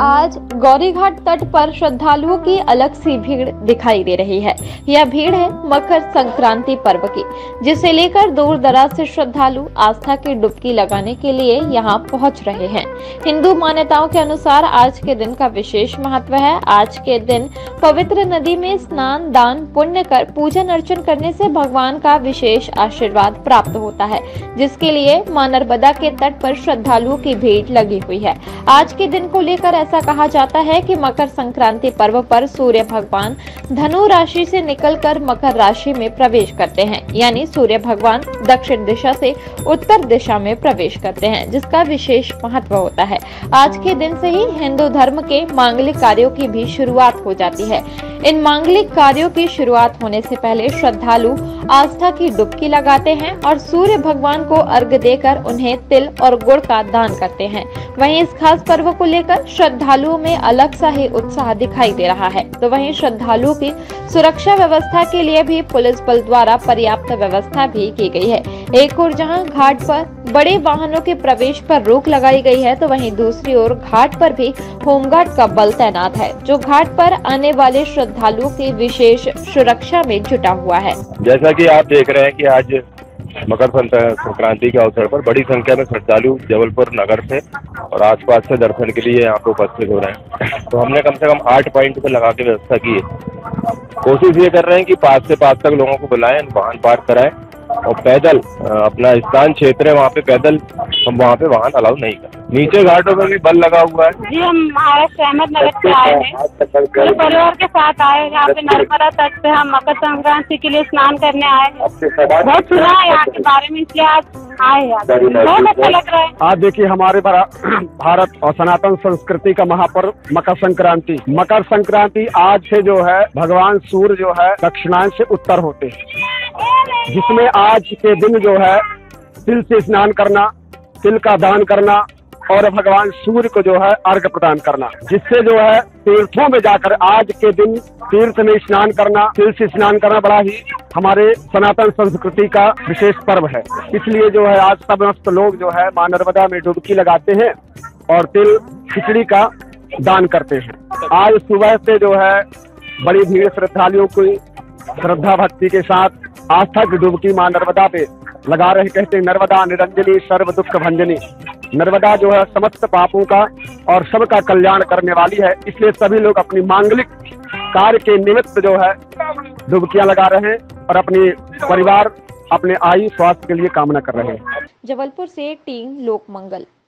आज गौरीघाट तट पर श्रद्धालुओं की अलग सी भीड़ दिखाई दे रही है। यह भीड़ है मकर संक्रांति पर्व की, जिसे लेकर दूर दराज से श्रद्धालु आस्था की डुबकी लगाने के लिए यहां पहुंच रहे हैं। हिंदू मान्यताओं के अनुसार आज के दिन का विशेष महत्व है। आज के दिन पवित्र नदी में स्नान, दान, पुण्य कर पूजन अर्चन करने से भगवान का विशेष आशीर्वाद प्राप्त होता है, जिसके लिए मां नर्मदा के तट पर श्रद्धालुओं की भीड़ लगी हुई है। आज के दिन को लेकर ऐसा कहा जाता है कि मकर संक्रांति पर्व पर सूर्य भगवान धनु राशि से निकलकर मकर राशि में प्रवेश करते हैं, यानी सूर्य भगवान दक्षिण दिशा से उत्तर दिशा में प्रवेश करते हैं, जिसका विशेष महत्व होता है। आज के दिन से ही हिंदू धर्म के मांगलिक कार्यों की भी शुरुआत हो जाती है। इन मांगलिक कार्यों की शुरुआत होने से पहले श्रद्धालु आस्था की डुबकी लगाते हैं और सूर्य भगवान को अर्घ्य देकर उन्हें तिल और गुड़ का दान करते हैं। वहीं इस खास पर्व को लेकर श्रद्धालुओं में अलग सा ही उत्साह दिखाई दे रहा है। तो वहीं श्रद्धालुओं की सुरक्षा व्यवस्था के लिए भी पुलिस बल द्वारा पर्याप्त व्यवस्था भी की गई है। एक ओर जहां घाट पर बड़े वाहनों के प्रवेश पर रोक लगाई गई है, तो वहीं दूसरी ओर घाट पर भी होमगार्ड का बल तैनात है, जो घाट पर आने वाले श्रद्धालुओं की विशेष सुरक्षा में जुटा हुआ है। जैसा कि आप देख रहे हैं कि आज मकर संक्रांति के अवसर पर बड़ी संख्या में श्रद्धालु जबलपुर नगर से और आसपास से दर्शन के लिए यहाँ पे उपस्थित हो रहे हैं। तो हमने कम से कम 8 पॉइंट पे लगा के व्यवस्था की है। कोशिश ये कर रहे हैं कि 5 से 5 तक लोगों को बुलाएं, वाहन पार्क कराएं और पैदल अपना स्थान क्षेत्र है, वहाँ पे पैदल हम वहाँ पे वाहन अलाउ नहीं कर। नीचे घाटों में भी बल लगा हुआ है। जी, हम महाराष्ट्र अहमदनगर से आए हैं, पूरे परिवार के साथ आए हैं। यहाँ पे नर्मदा तट पे हम मकर संक्रांति के लिए स्नान करने आए हैं। बहुत सुना है यहाँ के बारे में, इसलिए आज आए हैं। बहुत अच्छा लग रहा है। आज देखिए हमारे भारत और सनातन संस्कृति का महापर्व मकर संक्रांति। मकर संक्रांति आज से जो है भगवान सूर्य जो है दक्षिणायन से उत्तर होते हैं, जिसमें आज के दिन जो है तिल से स्नान करना, तिल का दान करना और भगवान सूर्य को जो है अर्घ्य प्रदान करना, जिससे जो है तीर्थों में जाकर आज के दिन तीर्थ में स्नान करना, तिल से स्नान करना बड़ा ही हमारे सनातन संस्कृति का विशेष पर्व है। इसलिए जो है आज समस्त लोग जो है मां नर्मदा में डुबकी लगाते हैं और तिल खिचड़ी का दान करते हैं। आज सुबह से जो है बड़ी भीड़ श्रद्धालुओं की श्रद्धा भक्ति के साथ आस्था की डुबकी मां नर्मदा पे लगा रहे। कहते हैं नर्मदा निरंजनी सर्व दुख भंजनी। नर्मदा जो है समस्त पापों का और सबका कल्याण करने वाली है, इसलिए सभी लोग अपनी मांगलिक कार्य के निमित्त जो है डुबकियां लगा रहे हैं और अपनी परिवार अपने आयु स्वास्थ्य के लिए कामना कर रहे हैं। जबलपुर से टीम लोकमंगल।